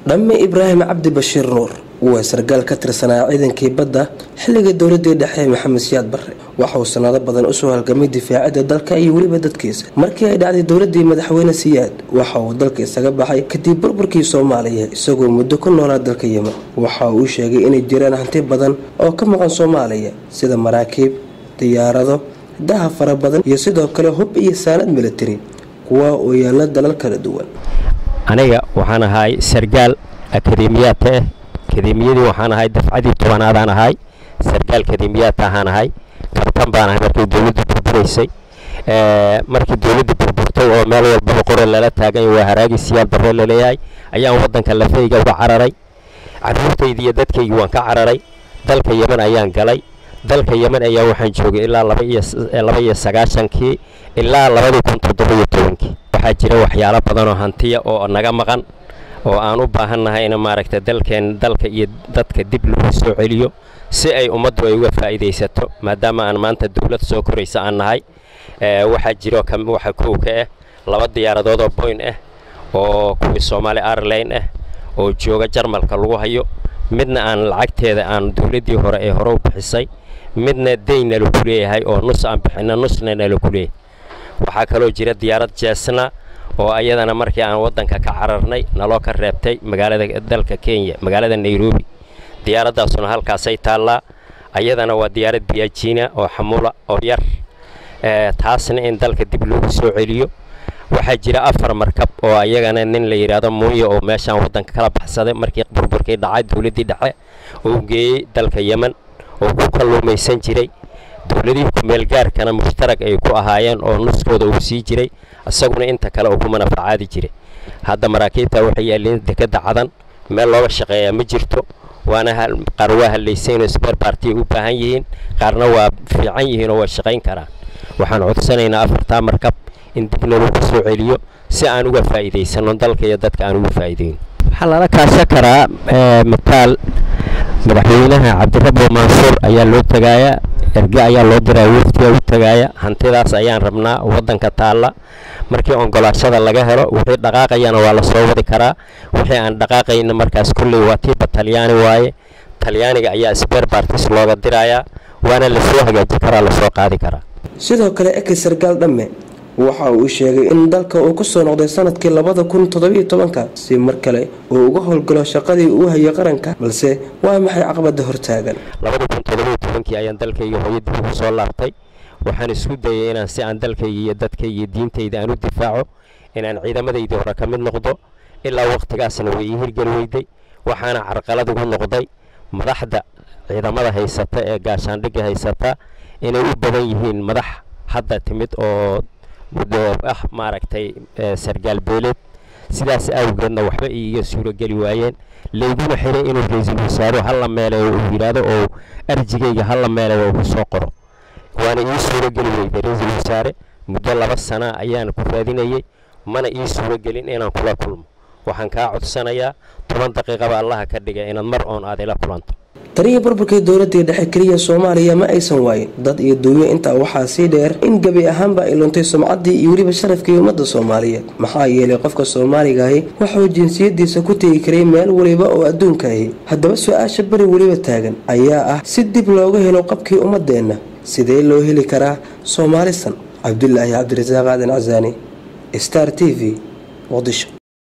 dhamme Ibraahim Cabdi Bashiir Nuur waa sargaal ka tirsanaa ciidankii badda xilliga dawladda dhexe Maxamed Siyaad Barre waxa uu sanado badan u soo halgamay difaacidda dalka iyo waliba dadkiisa markii ay dhacday dawladdii madaxweyne Siyaad waxa uu dalka isaga baxay kadib burburkii Soomaaliya isagoo muddo ku noolaa dalka Yemen waxa uu sheegay inay jiraan hanti badan oo ka maqan Soomaaliya sida maraakiib diyaarado daha fara badan iyo sidoo kale hub iyo saanad military kuwa oo yaala dalal kala duwan aniga waxaan ahay sargaal akademiyada akademiyadii waxaan ahay dafcadii 10aad aan ahay sargaal akademiyada aan ahay kabtan baan ahay markii dawladdu burburisay markii dawladdu burburtay oo meel walba qoran lala taagay waa haraagi Siyaad Barre leeyahay ayaan wadanka lafayga uga cararay carruurtayda iyo dadkayga waan ka cararay dalka Yemen ayaan galay dalka Yemen ayaa waxaan joogay ilaa 2 ilaa 2017 waxaa jira waxyaalo badan oo hantiya oo naga maqan oo aan u baahanahay in maaragtay dalka iyo dadka dib loo soo celiyo si ay ummaddu ay uga faa'iideysato maadaama aan maanta dawlad soo koraysa aan nahay waxaa jiro waxa ku ka laba diyaaradood oo Boeing oo kuwi Somali Airlines oo jooga Jarmalka lagu hayo midna aan lacagteeda aan dawladdii hore ee hore u bixisay midna deyn lagu leeyahay oo nus aan bixina nusna lagu leeyahay waxaa kaloo jira diyaarad Jeesna oo ayadana markii aan wadanka ka cararnay naloo ka reebtay magaalada dalka Kenya magaalada Nairobi diyaaradaasuna halkaas ay taala ayadana waa diyaarad Biajina oo xamula oo yar taasna in dalka dib loo soo celiyo waxaa jira 4 markab oo ayagana nin la yiraahdo Muuyo oo meeshan wadanka kala baxsaday markii burburkii dhacay dawladdii dhexe oo geeyay dalka Yemen oo ku kalluumaysan jiray dawladii ku meel gaarkana mushtarak ay ku ahaayeen oo nuskooda uu sii jiray asaguna inta kale oo ku manfacaadi jiray hadda maraakiibta waxay yeeleen dekada cadan meel looga shaqeeyaa ma jirto waana qarwaha leyseen spare party u baahan yihiin qaarna waa fiican yihiin oo shaqeyn karaan waxaan codsanaynaa 4 markab in dib loo soo celiyo si aan uga faa'iideysano dalka iyo dadka aan uga faa'iideyn waxa la kaashan karaa mitaal madaxweynaha Cabdirabbi Mansuur ayaa loo tagayaa erga ayaa loo diray waftiga u tagaya hantidaas ayaan rabnaa wadanka taala markii ogolaashada laga helo wixii dhaqaaqayana waa la soo wadi karaa wixii aan dhaqaaqayna markaas kulli waa tii Talyaani waaye Talyaaniga ayaa spare parts looga diraya waana la soo hagaajin karaa la soo qaadi karaa sidoo kale sargaal dhamme waxa uu sheegay in dalka uu ku soo noqday sanadkii 2017 si mar kale uu uga howlgalo shaqadii uu hayay qaranka balse waa maxay caqabada hortaagan 2017 ayaan dalkayga hooyadii ugu soo laabtay waxaan isku dayay inaan si aan dalkayga iyo dadkayga iyo diintayda aan u difaaco inaan ciidamadayda hore ka mid noqdo ilaa waqtigaasna way hirgal weyday waxaana carqalad ugu noqday madaxda ciidamada haysata ee gaashaandhiga haysata inay u badan yihiin madax hadda timid oo maaragtay sargaal beeled sidaas awgeedna waxba iiga suuro gali waayeen leeguna xiray inuu ra'iisul wasaare hal meelayo uu yiraahdo oo arjigayga hal meelayo uu soo qoro waana ii suuro gali waayay ra'iisul wasaare muddo 2 sano ayaan ku raadinayay mana ii suuro galin inaan kula kulmo waxaan ka codsanayaa 10 daqiiqo Allah ka dhigay inaad mar oon aad ila kulanto tariya burburkii dawladda dhexe kaliya Soomaaliya ma aysan waayin dad iyo duuyo inta waxa si dheer in gabi ahaanba ay luntay sumcaddii iyo waliba sharafkii ummadda Soomaaliyeed maxaa yeelay qofka Soomaaliga ah wuxuu jinsiyadiisa ku tagi karay meel waliba oo adduunka ah haddaba su'aasha bari waliba taagan ayaa ah si dib looga helo qabkii ummadeena sidee loo heli karaa Soomaalisan Cabdullaahi Cabdirasaaq Aadan Cazaani Star TV Muqdisho